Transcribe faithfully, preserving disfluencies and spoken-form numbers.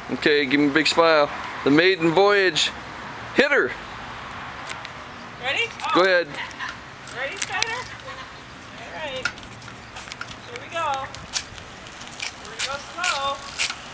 Okay, give me a big smile. The maiden voyage. Hit her. Ready? Oh. Go ahead. Ready, Steiner? All right. Here we go. Here we go slow.